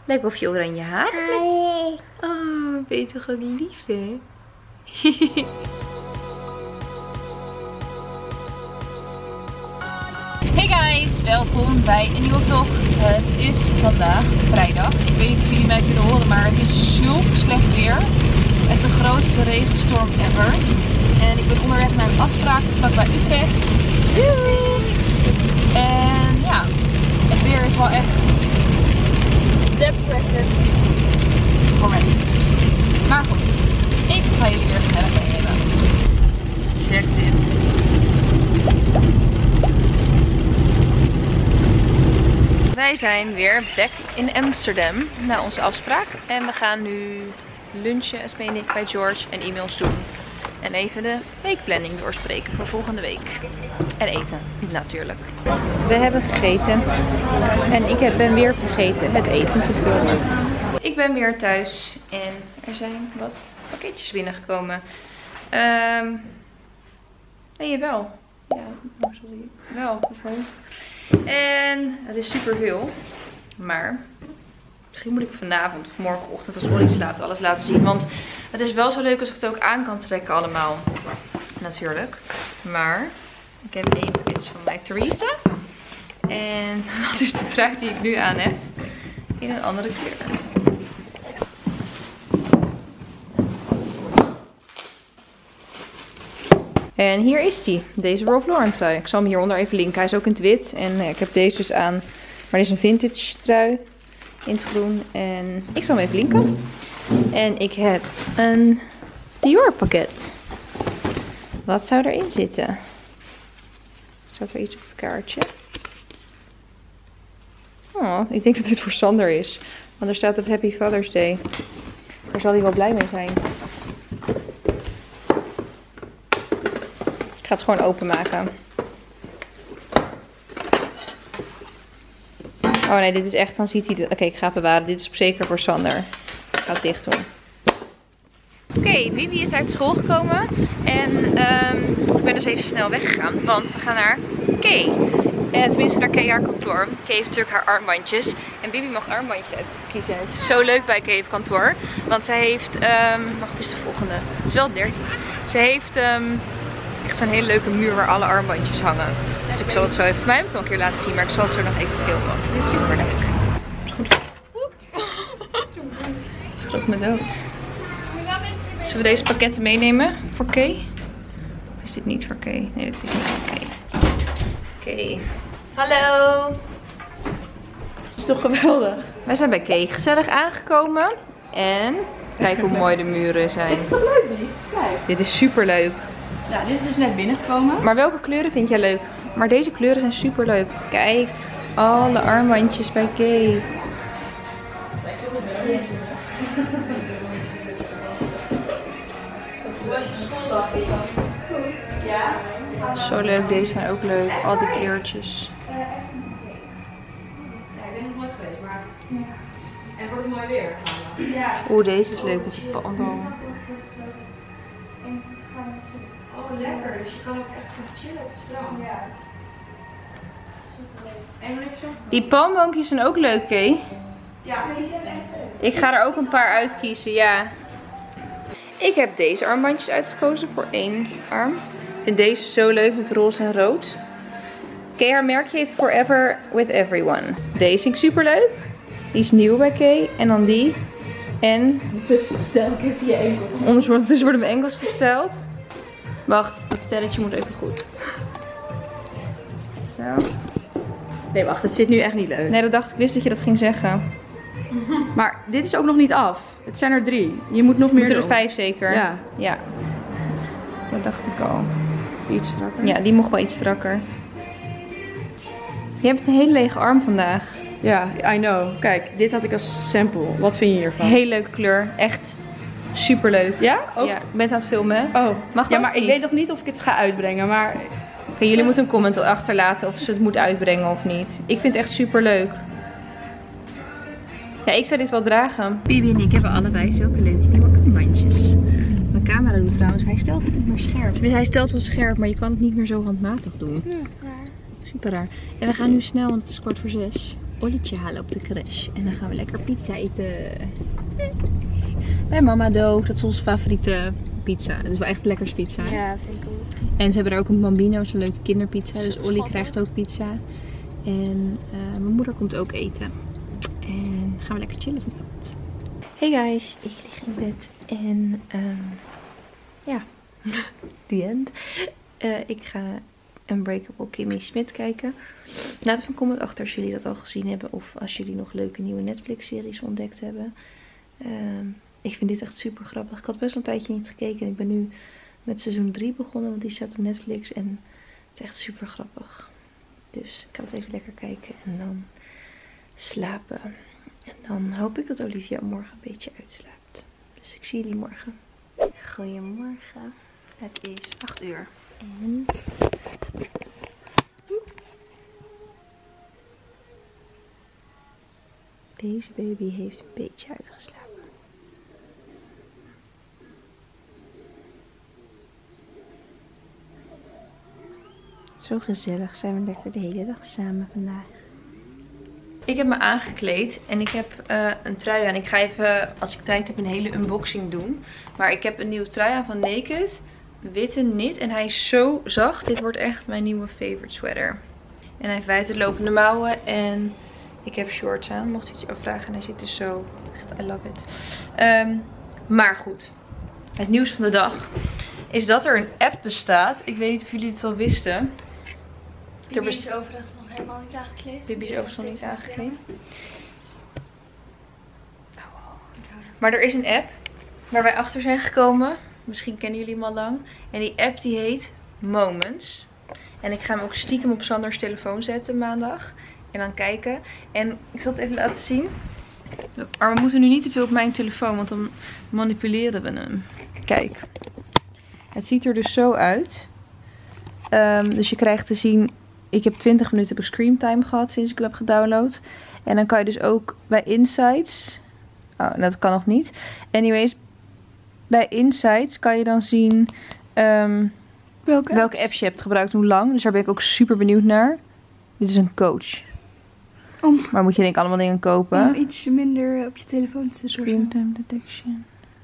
Lijkt of je oranje haar hebt. Oh, ben je toch ook lief, hè? Hey guys, welkom bij een nieuwe vlog. Het is vandaag vrijdag. Ik weet niet of jullie mij kunnen horen, maar het is zulk slecht weer. Echt de grootste regenstorm ever. En ik ben onderweg naar een afspraak vlakbij Utrecht. En ja, het weer is wel echt depressive voor mij. Maar goed, ik ga jullie weer gezellig meenemen. Check dit. Wij zijn weer back in Amsterdam na onze afspraak. En we gaan nu lunchen, Esme en ik, bij George en e-mails doen. En even de weekplanning doorspreken voor volgende week. En eten, natuurlijk. We hebben gegeten. En ik ben weer vergeten het eten te vullen. Ik ben weer thuis. En er zijn wat pakketjes binnengekomen. Nee, jawel. Ja, sorry. Wel, bijvoorbeeld. En het is super veel. Maar misschien moet ik vanavond of morgenochtend als Ollie slaapt alles laten zien. Want het is wel zo leuk als ik het ook aan kan trekken allemaal. Natuurlijk. Maar ik heb iets van mijn Theresa. En dat is de trui die ik nu aan heb. In een andere kleur. En hier is die. Deze Ralph Lauren trui. Ik zal hem hieronder even linken. Hij is ook in het wit. En ik heb deze dus aan. Maar dit is een vintage trui. In het groen. En ik zal hem even linken. En ik heb een Dior pakket. Wat zou erin zitten? Staat er iets op het kaartje? Oh, ik denk dat dit voor Sander is. Want er staat het Happy Father's Day. Daar zal hij wel blij mee zijn. Ik ga het gewoon openmaken. Oh nee, dit is echt, dan ziet hij het. Oké, ik ga het bewaren. Dit is zeker voor Sander. Ik ga het dicht doen. Oké, Bibi is uit school gekomen. En ik ben dus even snel weggegaan. Want we gaan naar Kay. Tenminste naar Kay haar kantoor. Kay heeft natuurlijk haar armbandjes. En Bibi mag armbandjes uitkiezen. Het is zo leuk bij Kay op kantoor. Want zij heeft... wacht, het is de volgende. Het is wel 13. Ze heeft... echt zo'n hele leuke muur waar alle armbandjes hangen. Dus ik zal het zo even, voor mij heb ik het al een keer laten zien, maar ik zal het zo nog even filmen. Want het is super leuk. Goed. Schrok me dood. Zullen we deze pakketten meenemen voor Kay? Of is dit niet voor Kay? Nee, dit is niet voor Kay. Oké. Hallo. Het is toch geweldig. Wij zijn bij Kay gezellig aangekomen. En kijk hoe mooi de muren zijn. Dit is toch leuk, niet? Kijk. Dit is super leuk. Ja, dit is dus net binnengekomen. Maar welke kleuren vind jij leuk? Maar deze kleuren zijn super leuk. Kijk, alle armbandjes bij Kay. Zo leuk, deze zijn ook leuk. Al die kleurtjes. Ja, ik ben nog nooit geweest, maar... En het wordt mooi weer. Ja. Oeh, deze is leuk met die palmboom. Oh, lekker. Dus je kan ook echt gaan chillen op het strand. Ja. Superleuk. Die palmboompjes zijn ook leuk, Kay. Ja, maar die zijn echt leuk. Ik ga er ook een paar uitkiezen, ja. Ik heb deze armbandjes uitgekozen voor 1 arm. Ik vind deze zo leuk met roze en rood. Kay, haar merkje heet Forever With Everyone. Deze vind ik super leuk. Die is nieuw bij Kay. En dan die. En... Stel ik even je enkel. Ondertussen worden mijn enkels gesteld. Wacht, dat stelletje moet even goed. Zo. Nee, wacht, het zit nu echt niet leuk. Nee, dat dacht ik, wist dat je dat ging zeggen. Maar dit is ook nog niet af. Het zijn er 3. Je moet nog meer Moeten er doen. 5 zeker? Ja. Ja. Dat dacht ik al. Iets strakker. Ja, die mocht wel iets strakker. Je hebt een hele lege arm vandaag. Ja, I know. Kijk, dit had ik als sample. Wat vind je hiervan? Hele leuke kleur. Echt super leuk. Ja? Ook? Ja, ik ben het aan het filmen. Oh. Mag ja, dat maar ik niet? weet nog niet of ik het ga uitbrengen, maar... Oké, jullie moeten een comment achterlaten of ze het moet uitbrengen of niet. Ik vind het echt super leuk. Ja, ik zou dit wel dragen. Bibi en ik hebben allebei zulke leuke nieuwe armbandjes. Mijn camera doet trouwens, hij stelt het niet meer scherp. Dus hij stelt wel scherp, maar je kan het niet meer zo handmatig doen. Ja, raar. Super raar. En we gaan nu snel, want het is 5:45. Ollietje halen op de crash. En dan gaan we lekker pizza eten. Bij Mama Do. Dat is onze favoriete pizza. Het is wel echt de lekkerste pizza. Ja, vind ik ook. En ze hebben er ook een Bambino. Dat is een leuke kinderpizza. Dus Ollie krijgt ook pizza. En mijn moeder komt ook eten. En gaan we lekker chillen vanavond. Hey guys, ik lig in bed. En ja, the end. Ik ga Unbreakable Kimmy Schmidt kijken. Laat even een comment achter als jullie dat al gezien hebben. Of als jullie nog leuke nieuwe Netflix series ontdekt hebben. Ik vind dit echt super grappig. Ik had best wel een tijdje niet gekeken. En ik ben nu met seizoen 3 begonnen. Want die staat op Netflix. En het is echt super grappig. Dus ik ga het even lekker kijken. En dan slapen. En dan hoop ik dat Olivia morgen een beetje uitslaapt. Dus ik zie jullie morgen. Goedemorgen. Het is 8 uur. En deze baby heeft een beetje uitgeslapen. Zo gezellig zijn we lekker de hele dag samen vandaag. Ik heb me aangekleed en ik heb een trui aan. Ik ga even, als ik tijd heb, een hele unboxing doen. Maar ik heb een nieuwe trui aan van Naked. Witte knit en hij is zo zacht. Dit wordt echt mijn nieuwe favorite sweater. En hij heeft wijdlopende mouwen en ik heb shorts aan. Mocht u het je afvragen. En hij zit dus zo. Echt, I love it. Maar goed. Het nieuws van de dag is dat er een app bestaat. Ik weet niet of jullie het al wisten. Bibi is overigens nog helemaal niet aangekleed. Bibi is overigens nog niet aangekleed. Maar er is een app waar wij achter zijn gekomen. Misschien kennen jullie hem al lang. En die app die heet Moments. En ik ga hem ook stiekem op Sanders telefoon zetten maandag. En dan kijken. En ik zal het even laten zien. Maar we moeten nu niet te veel op mijn telefoon. Want dan manipuleren we hem. Kijk. Het ziet er dus zo uit. Dus je krijgt te zien. Ik heb 20 minuten screamtime gehad sinds ik hem heb gedownload. En dan kan je dus ook bij Insights. Oh, dat kan nog niet. Anyways. Bij Insights kan je dan zien welke apps je hebt gebruikt, hoe lang. Dus daar ben ik ook super benieuwd naar. Dit is een coach. Maar moet je denk ik allemaal dingen kopen. Om iets minder op je telefoon te zetten. Screamtime detection.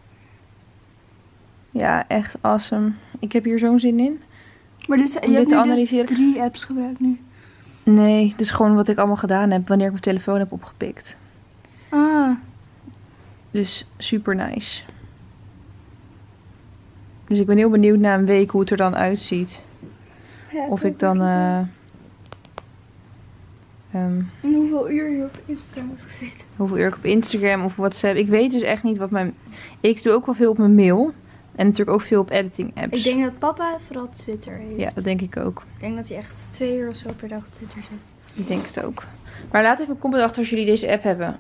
Ja, echt awesome. Ik heb hier zo'n zin in. Maar dit, je hebt nu dus 3 apps gebruikt nu. Nee, dit is gewoon wat ik allemaal gedaan heb wanneer ik mijn telefoon heb opgepikt. Ah. Dus super nice. Dus ik ben heel benieuwd na een week hoe het er dan uitziet. Ja, of ik dan... en hoeveel uur je op Instagram hebt gezeten? Hoeveel uur ik op Instagram of WhatsApp. Ik weet dus echt niet wat mijn... Ik doe ook wel veel op mijn mail. En natuurlijk ook veel op editing apps. Ik denk dat papa vooral Twitter heeft. Ja, dat denk ik ook. Ik denk dat hij echt 2 uur of zo per dag op Twitter zit. Ik denk het ook. Maar laat even een comment achter als jullie deze app hebben.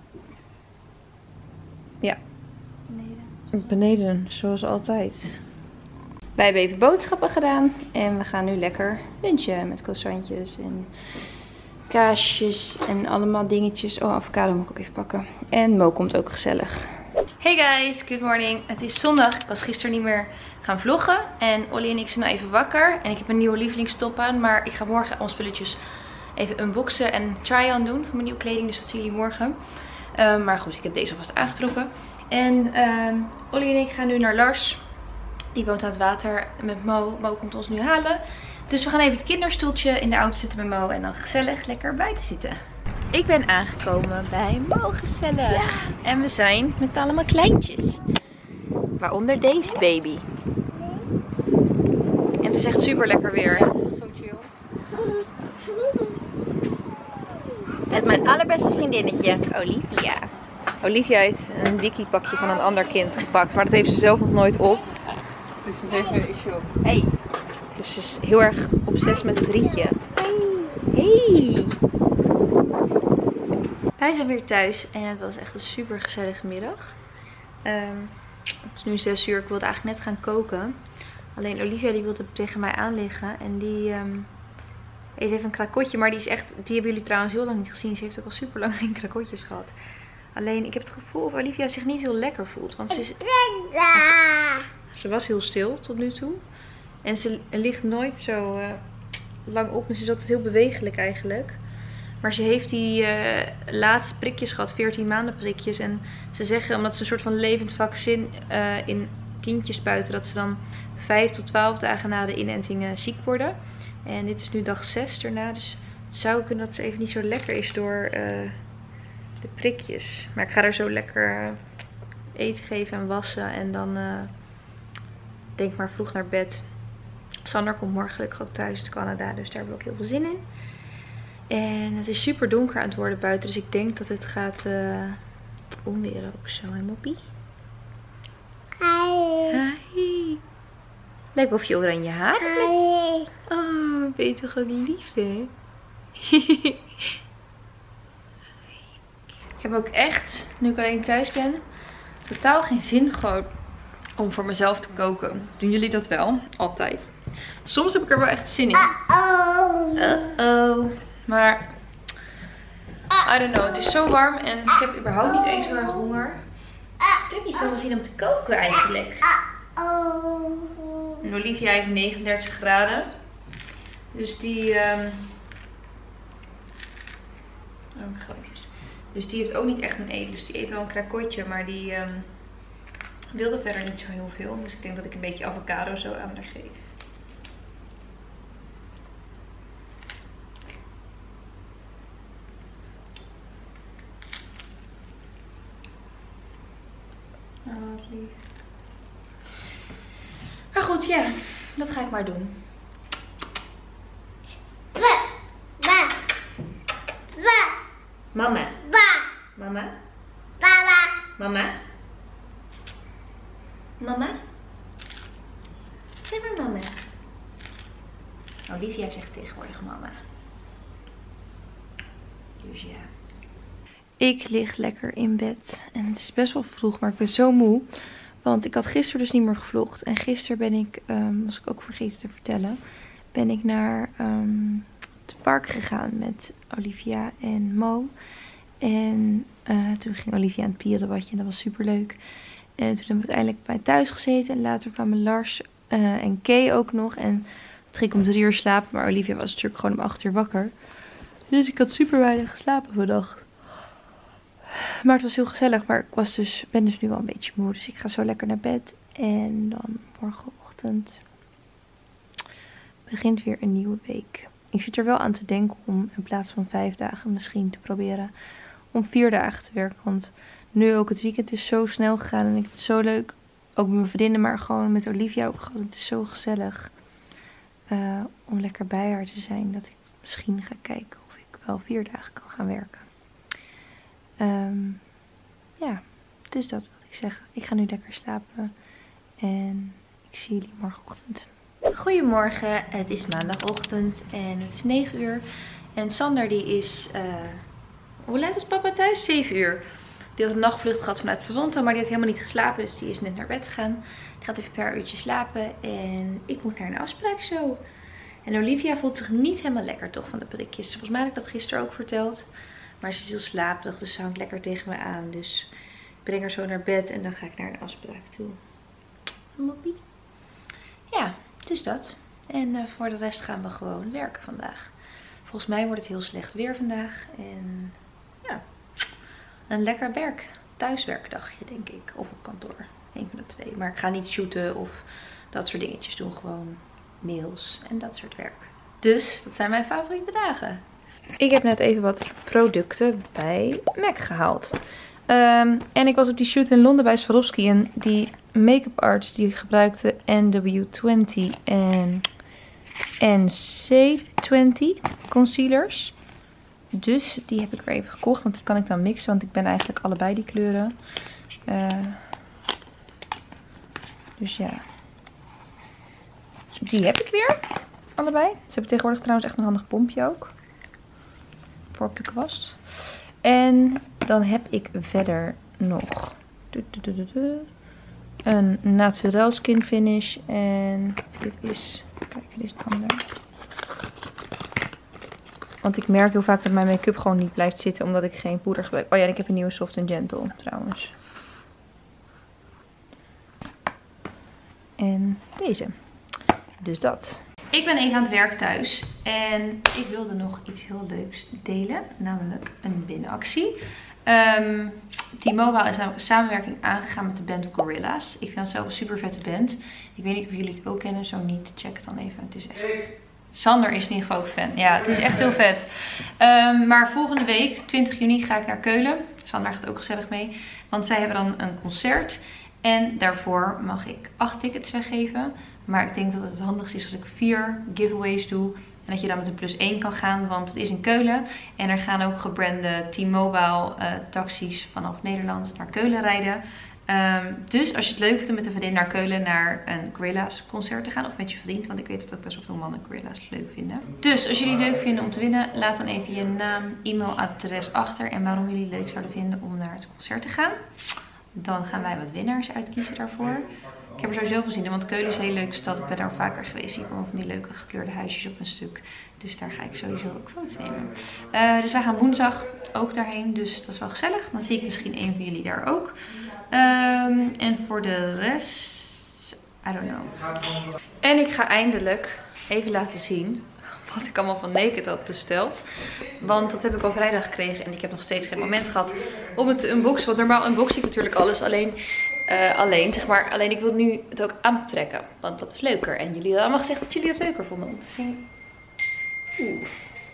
Ja. Beneden. Beneden, zoals altijd. Wij hebben even boodschappen gedaan. En we gaan nu lekker lunchen met croissantjes en kaasjes en allemaal dingetjes. Oh, avocado moet ik ook even pakken. En Mo komt ook gezellig. Hey guys, good morning. Het is zondag. Ik was gisteren niet meer gaan vloggen. En Ollie en ik zijn nou even wakker. En ik heb een nieuwe lievelingstop aan. Maar ik ga morgen alle spulletjes even unboxen en try-on doen van mijn nieuwe kleding. Dus dat zien jullie morgen. Maar goed, ik heb deze alvast aangetrokken. En Ollie en ik gaan nu naar Lars. Die woont aan het water met Mo. Mo komt ons nu halen. Dus we gaan even het kinderstoeltje in de auto zitten met Mo. En dan gezellig lekker buiten zitten. Ik ben aangekomen bij Mo gezellig. Ja. En we zijn met allemaal kleintjes. Waaronder deze baby. En het is echt super lekker weer. Ja, het is echt zo chill. Met mijn allerbeste vriendinnetje, Olivia. Olivia heeft een wiki pakje van een ander kind gepakt. Maar dat heeft ze zelf nog nooit op. Dus ze is even in shock. Hey. Dus ze is heel erg obsessief met het rietje. Hey. Wij zijn weer thuis en het was echt een super gezellige middag. Het is nu 6 uur. Ik wilde eigenlijk net gaan koken. Alleen Olivia die wilde tegen mij aanliggen. En die eet even een krakotje. Maar die is echt, die hebben jullie trouwens heel lang niet gezien. Ze heeft ook al super lang geen krakotjes gehad. Alleen ik heb het gevoel of Olivia zich niet heel lekker voelt. Want ze was heel stil tot nu toe. En ze ligt nooit zo lang op. En ze is altijd heel bewegelijk eigenlijk. Maar ze heeft die laatste prikjes gehad, 14 maanden prikjes. En ze zeggen, omdat ze een soort van levend vaccin in kindjes spuiten, dat ze dan 5 tot 12 dagen na de inenting ziek worden. En dit is nu dag 6 daarna, dus het zou kunnen dat ze even niet zo lekker is door de prikjes. Maar ik ga haar zo lekker eten geven en wassen en dan denk maar vroeg naar bed. Sander komt morgen gelukkig ook thuis uit Canada, dus daar heb ik ook heel veel zin in. En het is super donker aan het worden buiten, dus ik denk dat het gaat onweren ook zo. Hè, Moppie? Hi. Hi. Lijkt wel of je oranje haar hebt. Hi. Oh, ben je toch ook lief, hè? Ik heb ook echt, nu ik alleen thuis ben, totaal geen zin gewoon om voor mezelf te koken. Doen jullie dat wel? Altijd. Soms heb ik er wel echt zin in. Uh-oh. Maar, I don't know. Het is zo warm en ik heb überhaupt niet eens heel erg honger. Ik heb niet zoveel zin om te koken eigenlijk. En Olivia heeft 39 graden. Dus die... Dus die heeft ook niet echt een eten. Dus die eet wel een krakotje. Maar die wilde verder niet zo heel veel. Dus ik denk dat ik een beetje avocado zo aan haar geef. Oh, wat lief. Maar goed, ja. Dat ga ik maar doen. Mama. Mama. Mama. Mama. Zeg maar mama. Olivia zegt tegenwoordig mama. Dus ja. Ik lig lekker in bed. En het is best wel vroeg, maar ik ben zo moe. Want ik had gisteren dus niet meer gevlogd. En gisteren ben ik, was ik ook vergeten te vertellen, ben ik naar het park gegaan met Olivia en Mo. En toen ging Olivia aan het pierenbadje en dat was super leuk. En toen hebben we uiteindelijk bij thuis gezeten. En later kwamen Lars en Kay ook nog. En toen ging ik om 3 uur slapen. Maar Olivia was natuurlijk gewoon om 8 uur wakker. Dus ik had super weinig geslapen vandaag. Maar het was heel gezellig. Maar ik ben dus nu wel een beetje moe. Dus ik ga zo lekker naar bed. En dan morgenochtend begint weer een nieuwe week. Ik zit er wel aan te denken om in plaats van 5 dagen misschien te proberen om 4 dagen te werken. Want nu ook het weekend is zo snel gegaan. En ik vind het zo leuk. Ook met mijn vriendinnen, maar gewoon met Olivia ook gehad. Het is zo gezellig om lekker bij haar te zijn. Dat ik misschien ga kijken of ik wel 4 dagen kan gaan werken. Ja, dus dat wil ik zeggen. Ik ga nu lekker slapen. En ik zie jullie morgenochtend. Goedemorgen, het is maandagochtend en het is 9 uur. En Sander die is, hoe laat is papa thuis? 7 uur. Die had een nachtvlucht gehad vanuit Toronto, maar die had helemaal niet geslapen. Dus die is net naar bed gegaan. Die gaat even een paar uurtjes slapen en ik moet naar een afspraak zo. En Olivia voelt zich niet helemaal lekker toch van de prikjes. Volgens mij heb ik dat gisteren ook verteld. Maar ze is heel slaperig, dus ze hangt lekker tegen me aan. Dus ik breng haar zo naar bed en dan ga ik naar een afspraak toe. Moppie. Ja, dus dat. En voor de rest gaan we gewoon werken vandaag. Volgens mij wordt het heel slecht weer vandaag. En ja, een lekker thuiswerkdagje denk ik. Of op kantoor. Eén van de twee. Maar ik ga niet shooten of dat soort dingetjes doen. Gewoon mails en dat soort werk. Dus dat zijn mijn favoriete dagen. Ik heb net even wat producten bij MAC gehaald. En ik was op die shoot in Londen bij Swarovski. En die make-up artist die gebruikte NW20 en NC20 concealers. Dus die heb ik weer even gekocht. Want die kan ik dan mixen. Want ik ben eigenlijk allebei die kleuren. Dus ja. Die heb ik weer. Allebei. Ze hebben tegenwoordig trouwens echt een handig pompje ook. Voor op de kwast. En dan heb ik verder nog een Naturel Skin Finish. En dit is, kijk, dit is een ander. Want ik merk heel vaak dat mijn make-up gewoon niet blijft zitten omdat ik geen poeder gebruik. Oh ja, en ik heb een nieuwe Soft & Gentle trouwens. En deze. Dus dat. Ik ben even aan het werk thuis en ik wilde nog iets heel leuks delen, namelijk een winactie. T-Mobile is namelijk een samenwerking aangegaan met de band Gorillaz. Ik vind het zelf een super vette band. Ik weet niet of jullie het ook kennen, zo niet, check het dan even. Het is echt... Sander is in ieder geval ook fan. Ja, het is echt heel vet. Maar volgende week, 20 juni, ga ik naar Keulen. Sander gaat ook gezellig mee, want zij hebben dan een concert. En daarvoor mag ik 8 tickets weggeven. Maar ik denk dat het handigst is als ik 4 giveaways doe. En dat je dan met een +1 kan gaan, want het is in Keulen. En er gaan ook gebrande T-Mobile taxis vanaf Nederland naar Keulen rijden. Dus als je het leuk vindt om met een vriendin naar Keulen naar een Gorillaz concert te gaan. Of met je vriend, want ik weet dat ook best wel veel mannen Gorillaz leuk vinden. Dus als jullie het leuk vinden om te winnen, laat dan even je naam, e-mailadres achter. En waarom jullie het leuk zouden vinden om naar het concert te gaan. Dan gaan wij wat winnaars uitkiezen daarvoor. Ik heb er sowieso gezien, want Keulen is een hele leuke stad. Ik ben daar vaker geweest. Hier komen van die leuke gekleurde huisjes op een stuk. Dus daar ga ik sowieso ook foto's nemen. Dus wij gaan woensdag ook daarheen. Dus dat is wel gezellig. Dan zie ik misschien een van jullie daar ook. En voor de rest, I don't know. En ik ga eindelijk even laten zien wat ik allemaal van Naked had besteld. Want dat heb ik al vrijdag gekregen en ik heb nog steeds geen moment gehad om het te unboxen. Want normaal unbox ik natuurlijk alles alleen zeg maar. Alleen ik wil nu het ook aantrekken, want dat is leuker. En jullie hadden allemaal gezegd dat jullie het leuker vonden om te zien. Oeh.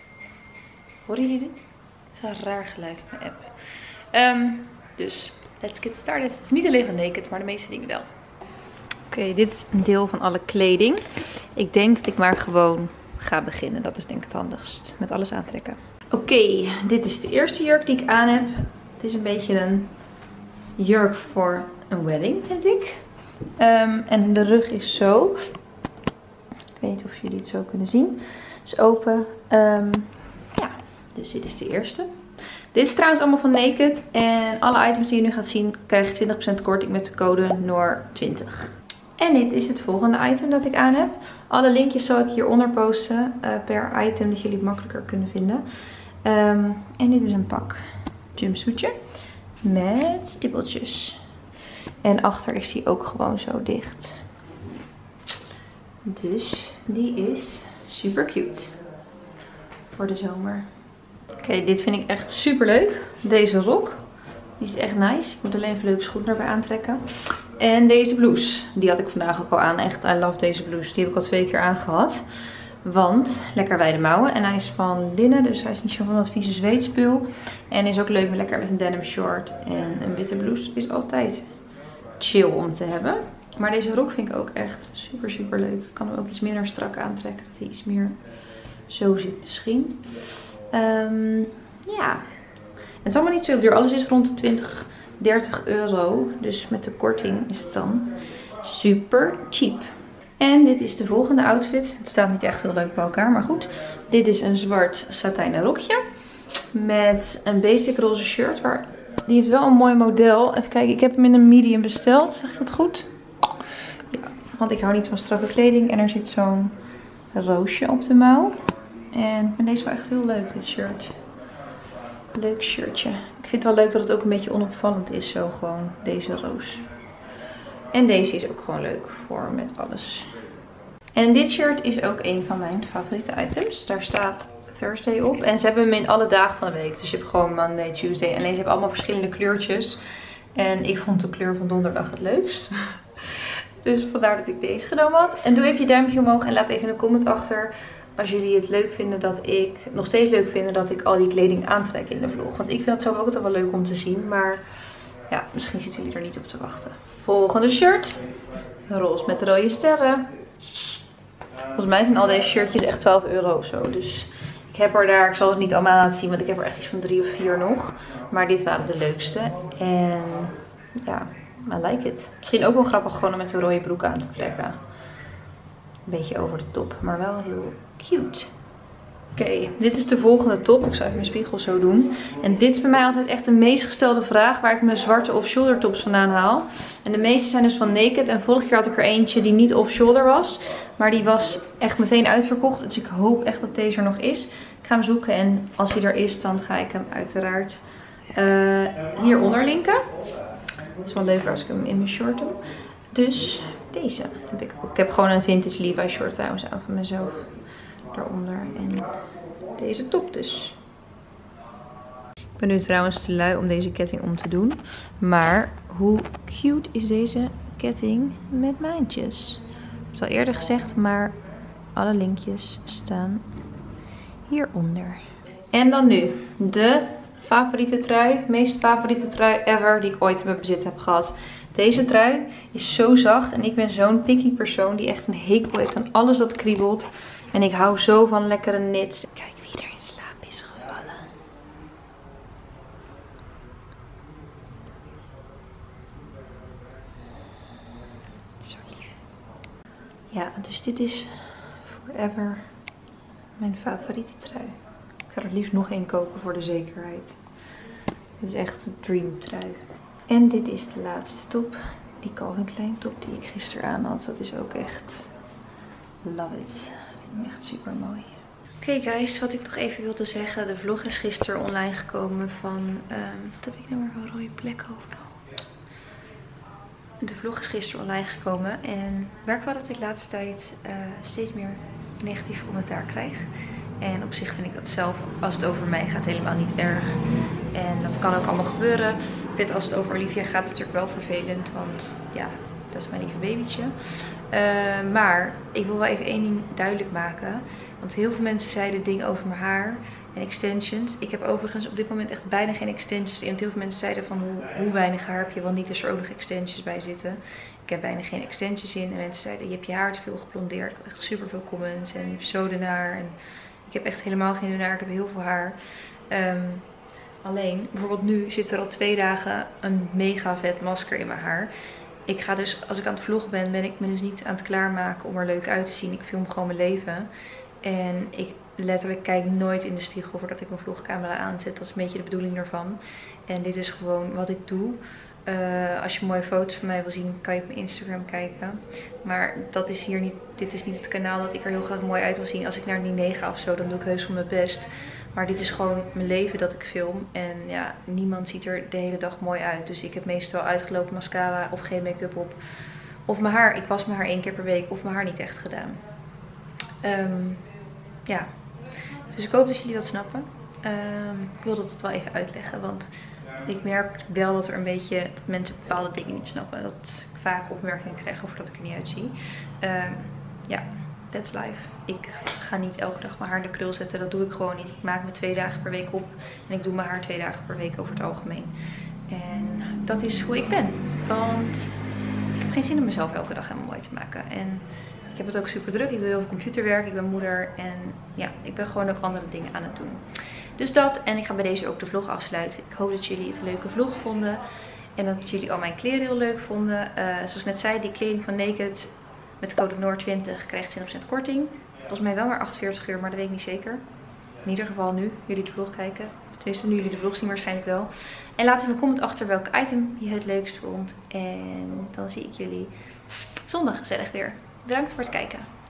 Horen jullie dit? Dat is een raar geluid op mijn app. Dus let's get started. Het is niet alleen van Naked, maar de meeste dingen wel. Oké, dit is een deel van alle kleding. Ik denk dat ik maar gewoon ga beginnen. Dat is denk ik het handigst. Met alles aantrekken. Oké, dit is de eerste jurk die ik aan heb. Het is een beetje een jurk voor een wedding, vind ik. En de rug is zo. Ik weet niet of jullie het zo kunnen zien. Het is open. Ja, dus dit is de eerste. Dit is trouwens allemaal van Naked. En alle items die je nu gaat zien krijg je 20% korting met de code NOOR20. En dit is het volgende item dat ik aan heb. Alle linkjes zal ik hieronder posten per item, dat jullie het makkelijker kunnen vinden. En dit is een pak jumpsuitje met stippeltjes. En achter is die ook gewoon zo dicht. Dus die is super cute voor de zomer. Oké, dit vind ik echt super leuk. Deze rok. Die is echt nice. Ik moet alleen even leuke schoenen erbij aantrekken. En deze blouse. Die had ik vandaag ook al aan. Echt, I love deze blouse. Die heb ik al 2 keer aangehad. Want lekker wijde mouwen. En hij is van linnen. Dus hij is niet zo van dat vieze zweetspul. En is ook leuk met lekker met een denim short. En een witte blouse is altijd chill om te hebben. Maar deze rok vind ik ook echt super super leuk. Ik kan hem ook iets minder strak aantrekken. Dat hij iets meer zo zit misschien. Ja. Het is allemaal niet zo duur. Alles is rond de 20, 30 euro. Dus met de korting is het dan super cheap. En dit is de volgende outfit. Het staat niet echt heel leuk bij elkaar, maar goed. Dit is een zwart satijnen rokje. Met een basic roze shirt. Die heeft wel een mooi model. Even kijken, ik heb hem in een medium besteld. Zeg ik dat goed? Ja, want ik hou niet van strakke kleding. En er zit zo'n roosje op de mouw. En ik vind deze wel echt heel leuk, dit shirt. Leuk shirtje. Ik vind het wel leuk dat het ook een beetje onopvallend is, zo gewoon deze roos. En deze is ook gewoon leuk voor met alles. En dit shirt is ook een van mijn favoriete items. Daar staat Thursday op. En ze hebben hem in alle dagen van de week. Dus je hebt gewoon Monday, Tuesday. Alleen ze hebben allemaal verschillende kleurtjes. En ik vond de kleur van donderdag het leukst. Dus vandaar dat ik deze genomen had. En doe even je duimpje omhoog en laat even een comment achter. Als jullie het leuk vinden nog steeds leuk vinden dat ik al die kleding aantrek in de vlog. Want ik vind het zelf ook altijd wel leuk om te zien. Maar ja, misschien zitten jullie er niet op te wachten. Volgende shirt. Roze met rode sterren. Volgens mij zijn al deze shirtjes echt 12 euro of zo. Dus ik heb er daar, ik zal het niet allemaal laten zien. Want ik heb er echt iets van 3 of 4 nog. Maar dit waren de leukste. En ja, I like it. Misschien ook wel grappig gewoon om met een rode broek aan te trekken. Een beetje over de top, maar wel heel cute. Oké, dit is de volgende top. Ik zal even mijn spiegel zo doen. En dit is bij mij altijd echt de meest gestelde vraag waar ik mijn zwarte off-shoulder tops vandaan haal. En de meeste zijn dus van Naked. En vorige keer had ik er eentje die niet off-shoulder was. Maar die was echt meteen uitverkocht. Dus ik hoop echt dat deze er nog is. Ik ga hem zoeken en als hij er is, dan ga ik hem uiteraard hieronder linken. Het is wel leuk als ik hem in mijn short doe. Dus Deze heb ik ook. Ik heb gewoon een vintage Levi short trouwens aan van mezelf. Daaronder. En deze top dus. Ik ben nu trouwens te lui om deze ketting om te doen. Maar hoe cute is deze ketting met maantjes? Ik heb het al eerder gezegd, maar alle linkjes staan hieronder. En dan nu de favoriete trui. Meest favoriete trui ever die ik ooit in mijn bezit heb gehad. Deze trui is zo zacht en ik ben zo'n picky persoon die echt een hekel heeft aan alles dat kriebelt. En ik hou zo van lekkere knits. Kijk wie er in slaap is gevallen. Zo lief. Ja, dus dit is forever mijn favoriete trui. Ik ga er liefst nog één kopen voor de zekerheid. Dit is echt een dream trui. En dit is de laatste top. Die Calvin Klein top die ik gisteren aan had. Dat is ook echt... Love it. Ik vind hem echt super mooi. Oké guys, wat ik nog even wilde zeggen. De vlog is gisteren online gekomen van... wat heb ik nou weer een rode plek overal? De vlog is gisteren online gekomen. En ik merk wel dat ik de laatste tijd steeds meer negatief commentaar krijg. En op zich vind ik dat zelf, als het over mij gaat, helemaal niet erg. En dat kan ook allemaal gebeuren. Ik vind als het over Olivia gaat natuurlijk wel vervelend. Want ja, dat is mijn lieve babytje. Maar ik wil wel even één ding duidelijk maken. Want heel veel mensen zeiden dingen over mijn haar en extensions. Ik heb overigens op dit moment echt bijna geen extensions in. Want heel veel mensen zeiden van hoe weinig haar heb je, want niet als er ook nog extensions bij zitten. Ik heb bijna geen extensions in. En mensen zeiden je hebt je haar te veel geblondeerd. Ik had echt super veel comments en je hebt zo dun haar. En ik heb echt helemaal geen dun haar. Ik heb heel veel haar. Alleen, bijvoorbeeld nu zit er al 2 dagen een mega vet masker in mijn haar. Ik ga dus, als ik aan het vloggen ben ik me dus niet aan het klaarmaken om er leuk uit te zien. Ik film gewoon mijn leven. En ik letterlijk kijk nooit in de spiegel voordat ik mijn vlogcamera aanzet. Dat is een beetje de bedoeling ervan. En dit is gewoon wat ik doe. Als je mooie foto's van mij wil zien, kan je op mijn Instagram kijken. Maar dat is hier niet, dit is niet het kanaal dat ik er heel graag mooi uit wil zien. Als ik naar een diner ga of zo, dan doe ik heus van mijn best. Maar dit is gewoon mijn leven dat ik film. En ja, niemand ziet er de hele dag mooi uit. Dus ik heb meestal uitgelopen mascara of geen make-up op. Of mijn haar, ik was mijn haar 1 keer per week of mijn haar niet echt gedaan. Ja, dus ik hoop dat jullie dat snappen. Ik wilde dat wel even uitleggen, want ik merk wel dat er een beetje, dat mensen bepaalde dingen niet snappen. Dat ik vaak opmerkingen krijg over dat ik er niet uitzie. Ja, that's life. Ik ga niet elke dag mijn haar in de krul zetten, dat doe ik gewoon niet. Ik maak me 2 dagen per week op en ik doe mijn haar 2 dagen per week over het algemeen. En dat is hoe ik ben, want ik heb geen zin om mezelf elke dag helemaal mooi te maken. En ik heb het ook super druk. Ik doe heel veel computerwerk. Ik ben moeder. En ja, ik ben gewoon ook andere dingen aan het doen. Dus dat. En ik ga bij deze ook de vlog afsluiten. Ik hoop dat jullie het een leuke vlog vonden. En dat jullie al mijn kleren heel leuk vonden. Zoals ik net zei, die kleding van Naked met code NOOR20 krijgt 20% korting. Volgens mij wel maar 48 euro, maar dat weet ik niet zeker. In ieder geval nu jullie de vlog kijken. Tenminste, nu jullie de vlog zien waarschijnlijk wel. En laat even een comment achter welk item je het leukst vond. En dan zie ik jullie zondag gezellig weer. Bedankt voor het kijken.